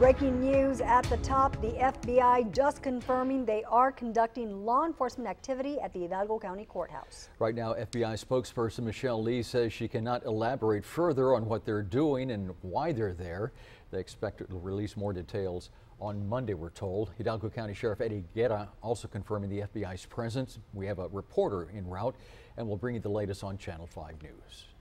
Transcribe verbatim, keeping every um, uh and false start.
Breaking news at the top, the F B I just confirming they are conducting law enforcement activity at the Hidalgo County Courthouse. Right now, F B I spokesperson Michelle Lee says she cannot elaborate further on what they're doing and why they're there. They expect to release more details on Monday, we're told. Hidalgo County Sheriff Eddie Guerra also confirming the F B I's presence. We have a reporter en route, and we'll bring you the latest on Channel five News.